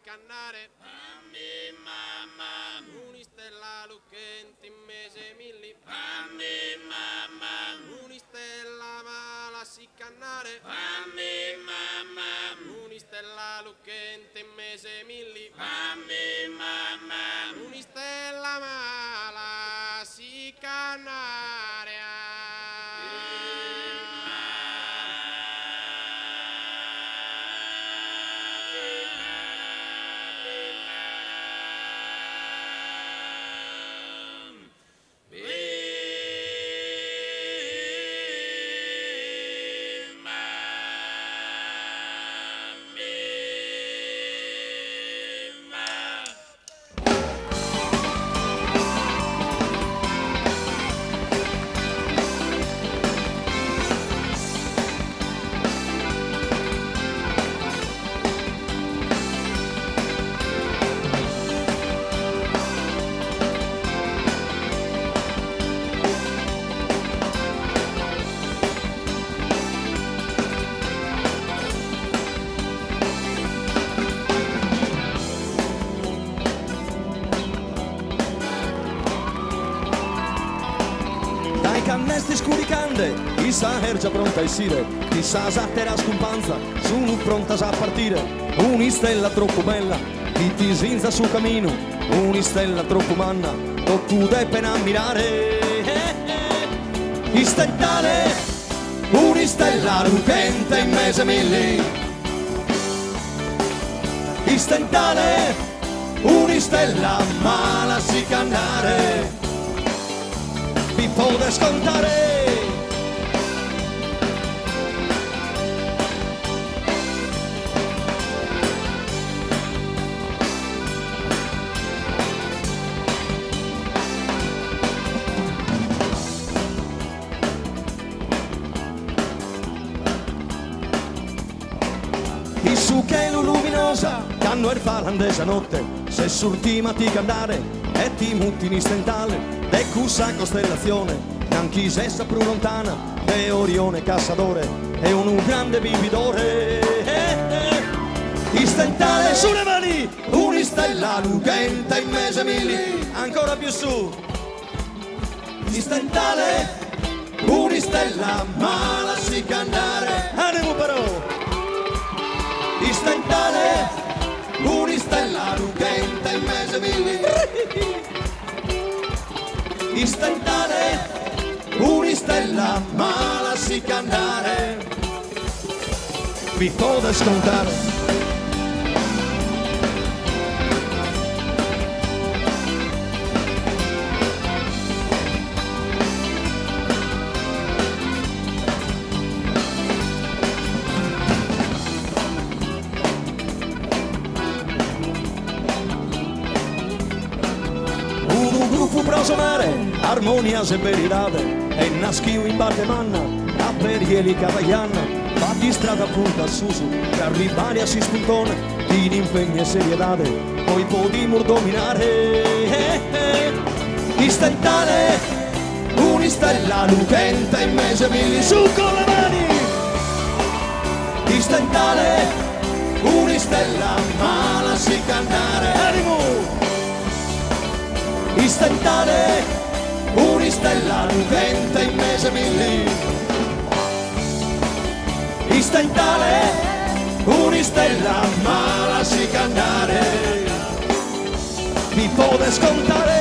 cannare. Mammi mamma, Un'istella lucchente in mese milli. mammi mamma, Un'istella mala si cannare. mammi mamma, Un'istella lucchente in mese milli. mammi mamma, Un'istella mala si cannare. Cannesti scuricande, chissà è già pronta a uscire, chissà satterà scompanza, sono pronta a partire. Un'istella troppo bella, chi ti sinza sul cammino, un'istella troppo manna, tu devi appena ammirare. Istentale, un'istella lucente in mese milli. Istentale, un'istella mala si cannare. Vi può scontare. Il succhelo luminosa, canno e falandesa notte, se surtima ti candare e ti muti in istentale. De cussa costellazione, anche se sta più lontana, de Orione Cassadore è un grande vividore. Istentale sulle mani, un'istella lucente in mese milli, ancora più su. Istentale, un'istella mala si cannare, animo però. Istentale, un'istella lucente in mese milli. Istentale, un'istella mala si cannare. Vi può scontare. Prosomare, armonia se veridade, e naschiu in Bardemanna, a perieli cavagliana, fatti strada punta a Susu, per arrivare a Sispuntone, di impegno e seriedade, poi podimur dominare. Istentale, un'istella lucente in mese milli, su con le mani. Istentale, un'istella mala si cannare, animo. Istentale, un'istella lucente in mese milli. Istentale, un'istella mala si cannare. Vi può scontare.